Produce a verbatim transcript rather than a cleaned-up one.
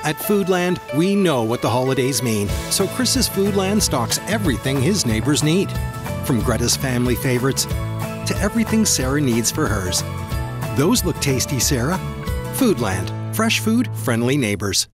At Foodland, we know what the holidays mean, so Chris's Foodland stocks everything his neighbors need. From Greta's family favorites to everything Sarah needs for hers. Those look tasty, Sarah. Foodland. Fresh food, friendly neighbors.